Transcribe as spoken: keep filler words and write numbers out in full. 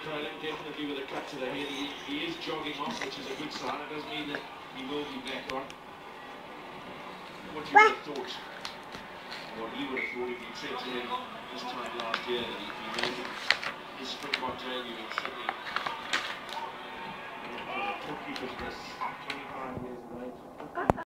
Crowley definitely with a cut to the head. He, he is jogging off, which is a good sign. It doesn't mean that he will be back on. What you would have thought, what he would have thought if he'd said to him this time last year that if he made it his Springbok debut, he'd certainly uh, put keepers' wrists twenty-five years of age.